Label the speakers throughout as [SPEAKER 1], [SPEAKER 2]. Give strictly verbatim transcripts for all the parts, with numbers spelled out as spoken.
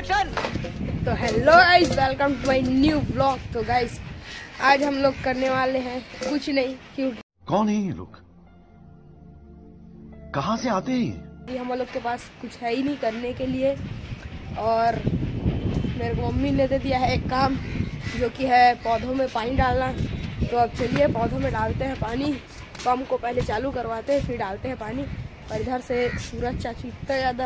[SPEAKER 1] Action.
[SPEAKER 2] तो hello guys, welcome to my new blog. तो guys आज हम लोग करने वाले हैं कुछ नहीं, क्योंकि
[SPEAKER 3] कौन है ये लोग, कहाँ से आते हैं?
[SPEAKER 2] हम लोग के पास कुछ है ही नहीं करने के लिए, और मेरे को मम्मी ने दे दिया है एक काम, जो कि है पौधों में पानी डालना। तो अब चलिए पौधों में डालते हैं पानी। पंप को पहले चालू करवाते हैं, फिर डालते हैं पानी। और इधर से सूरज चाची इतना ज़्यादा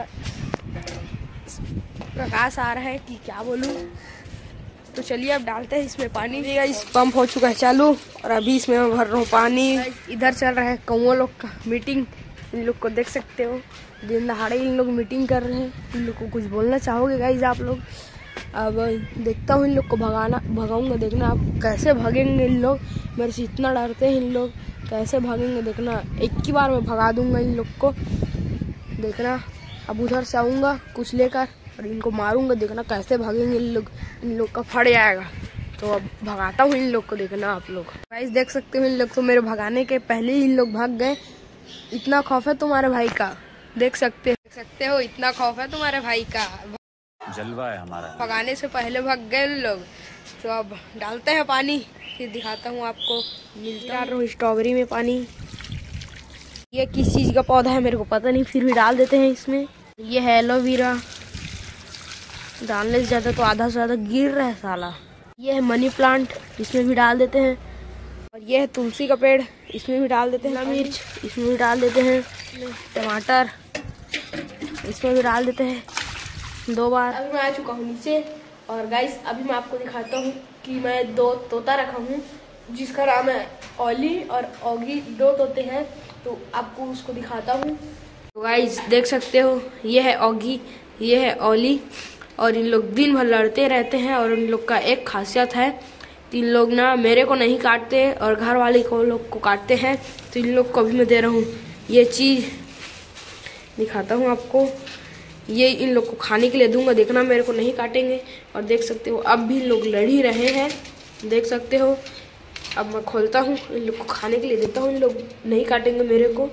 [SPEAKER 2] प्रकाश आ रहा है कि क्या बोलूँ। तो चलिए अब डालते हैं इसमें पानी। इस पंप हो चुका है चालू, और अभी इसमें मैं भर रहा हूँ पानी। इधर चल रहा है कौओं लोग का मीटिंग, इन लोग को देख सकते हो, दिन दहाड़े इन लोग मीटिंग कर रहे हैं। इन लोग को कुछ बोलना चाहोगे गाइज आप लोग? अब देखता हूँ इन लोग को भगाना भगाऊंगा, देखना आप कैसे भागेंगे। इन लोग मेरे से इतना डरते हैं, इन लोग कैसे भागेंगे देखना। एक ही बार में भगा दूंगा इन लोग को, देखना। अब उधर से आऊँगा कुछ लेकर और इनको मारूंगा, देखना कैसे भागेंगे इन लोग। इन लोग का फट जाएगा। तो अब भगाता हूँ इन लोग को, देखना आप लोग। गाइस देख सकते हो इन लोग तो मेरे भगाने के पहले ही इन लोग भाग गए। इतना खौफ है तुम्हारे भाई का, देख सकते देख सकते हो इतना खौफ है तुम्हारे भाई का।
[SPEAKER 1] जलवा है हमारा,
[SPEAKER 2] भगाने से पहले भाग गए इन लोग। तो अब डालते हैं पानी, फिर दिखाता हूँ आपको। मिलता है स्ट्रॉबेरी में पानी। ये किस चीज़ का पौधा है मेरे को पता नहीं, फिर भी डाल देते हैं इसमें। ये है एलोवेरा, डालने से ज़्यादा तो आधा से ज़्यादा गिर रहा है साला। ये है मनी प्लांट, इसमें भी डाल देते हैं। और ये है तुलसी का पेड़, इसमें भी डाल देते हैं। मिर्च इसमें भी डाल देते हैं। टमाटर इसमें भी डाल देते हैं दो बार। अभी मैं आ चुका हूँ नीचे, और गाइस अभी मैं आपको दिखाता हूँ कि मैं दो तोता रखा हूँ, जिसका नाम है ओली और ऑगी। दो तोते हैं, तो आपको उसको दिखाता हूँ। तो गाइस देख सकते हो, ये है ऑगी, ये है ओली। और इन लोग दिन भर लड़ते रहते हैं, और इन लोग का एक खासियत है, इन लोग ना मेरे को नहीं काटते और घर वाले को लोग को काटते हैं। तो इन लोग को भी मैं दे रहा हूँ ये चीज़, दिखाता हूँ आपको। ये इन लोग को खाने के लिए दूंगा, देखना मेरे को नहीं काटेंगे। और देख सकते हो अब भी लोग लड़ ही रहे हैं, देख सकते हो। अब मैं खोलता हूँ, इन लोग को खाने के लिए देता हूँ, इन लोग नहीं काटेंगे मेरे को।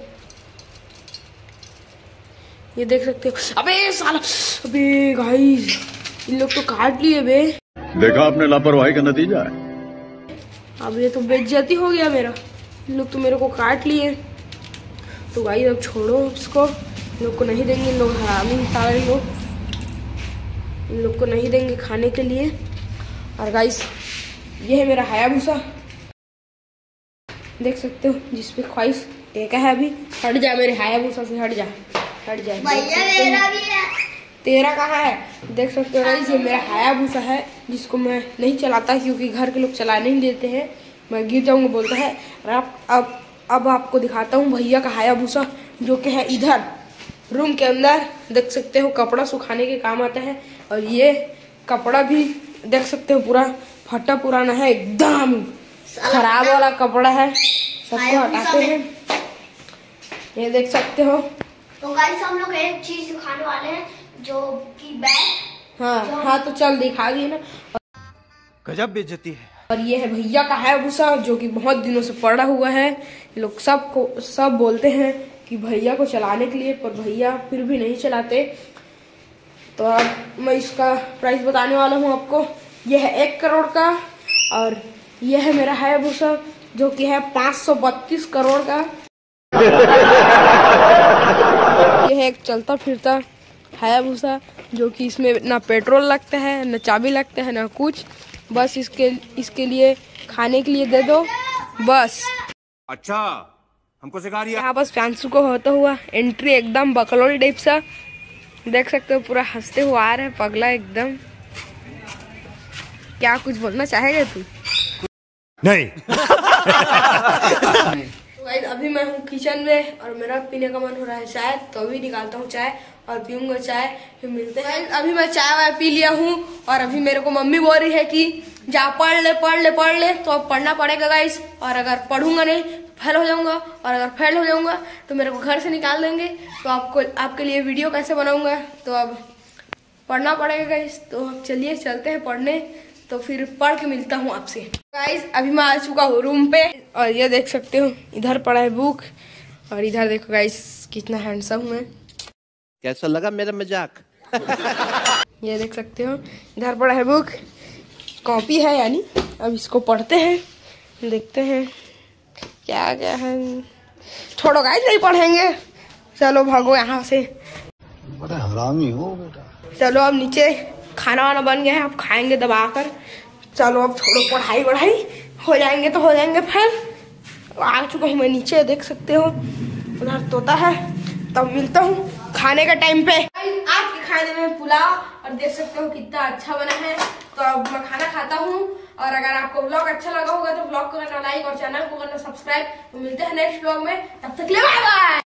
[SPEAKER 2] ये देख सकते हो। अबे साला, अबे गाइस इन लोग तो काट लिए बे।
[SPEAKER 3] देखा आपने लापरवाही का नतीजा है।
[SPEAKER 2] अब ये तो बेइज्जती हो गया मेरा, इन लोग तो मेरे को काट लिए। तो गाइस अब छोड़ो इसको, इन लोग को नहीं देंगे। इन लोग हरामी सारे लोग, इन लोग को नहीं देंगे खाने के लिए। और गाइस ये है मेरा हायाबुसा, देख सकते हो, जिसपे ख्वाहिश एक है। अभी हट जा मेरे हायाबुसा से, हट जा हट जा। मेरा भी है। तेरा कहाँ है? देख सकते हो गाइस, ये मेरा हायाबुसा है, जिसको मैं नहीं चलाता क्योंकि घर के लोग चलाने नहीं देते हैं। मैं गिर जाऊंगा बोलता है। और आप अब अब आपको दिखाता हूँ भैया का हायाबुसा, जो कि है इधर रूम के अंदर। देख सकते हो कपड़ा सुखाने के काम आता है। और ये कपड़ा भी देख सकते हो पूरा फटा पुराना है, एकदम खराब वाला कपड़ा है, सबको हटाते हैं। ये देख सकते हो।
[SPEAKER 4] तो गाइस हम लोग एक चीज दिखाने वाले हैं, जो कि बैग।
[SPEAKER 2] हाँ हाँ, तो चल दिखा दिए ना।
[SPEAKER 1] गजब बेइज्जती है।
[SPEAKER 2] और ये है भैया का हायाबुसा, जो कि बहुत दिनों से पड़ा हुआ है। लोग सब को सब बोलते हैं कि भैया को चलाने के लिए, पर भैया फिर भी नहीं चलाते। तो अब मैं इसका प्राइस बताने वाला हूँ आपको। यह है एक करोड़ का, और यह है मेरा हायाबुसा, जो कि है पाँच सौ बत्तीस करोड़ का। यह है एक चलता फिरता हायाबुसा, जो कि इसमें ना पेट्रोल लगता है, ना चाबी लगता है, ना कुछ। बस इसके इसके लिए खाने के लिए दे दो बस।
[SPEAKER 1] अच्छा, हमको सिखा रही है।
[SPEAKER 2] यहाँ बस प्यांसू को होता हुआ एंट्री, एकदम बकलोल टाइप सा, देख सकते हो। पूरा हंसते हुए आ रहा है पगला एकदम। क्या कुछ बोलना चाहेगा तू?
[SPEAKER 1] नहीं।
[SPEAKER 2] तो गाइस अभी मैं हूँ किचन में, और मेरा पीने का मन हो रहा है चाय, तो अभी निकालता हूँ चाय और पीऊंगा चाय, फिर मिलते हैं। अभी मैं चाय वाय पी लिया हूँ, और अभी मेरे को मम्मी बोल रही है कि जा पढ़ ले पढ़ ले पढ़ ले। तो अब पढ़ना पड़ेगा गाइस, और अगर पढ़ूंगा नहीं फेल हो जाऊंगा, और अगर फेल हो जाऊंगा तो मेरे को घर से निकाल देंगे। तो आपको आपके लिए वीडियो कैसे बनाऊंगा? तो अब पढ़ना पड़ेगा गाइस। तो अब चलिए चलते हैं पढ़ने, तो फिर पढ़ के मिलता हूँ आपसे। गाइस अभी मैं आ चुका हूँ रूम पे, और ये देख सकते हो इधर पड़ा है बुक, और इधर देखो गाइस कितना हैंडसम हूँ मैं।
[SPEAKER 5] कैसा लगा मेरा मजाक?
[SPEAKER 2] ये देख सकते हो, इधर पड़ा है बुक, कॉपी है यानी। अब इसको पढ़ते हैं, देखते हैं क्या क्या है। छोड़ो गाइस, नहीं पढ़ेंगे, चलो भागो यहाँ से।
[SPEAKER 3] बड़ा हरामी हो बेटा।
[SPEAKER 2] चलो अब नीचे खाना वाना बन गया है, अब खाएंगे दबाकर। चलो अब छोड़ो पढ़ाई वढ़ाई, हो जाएंगे तो हो जाएंगे। फिर आ चुका हूँ मैं नीचे, देख सकते हो उधर तोता है। तब मिलता हूँ खाने का टाइम पे। आज के खाने में पुलाव, और देख सकते हो कितना अच्छा बना है। तो अब मैं खाना खाता हूँ, और अगर आपको व्लॉग अच्छा लगा होगा तो व्लॉग को करना लाइक और चैनल को करना सब्सक्राइब। तो मिलते हैं नेक्स्ट व्लॉग में, तब तक के लिए बाय बाय।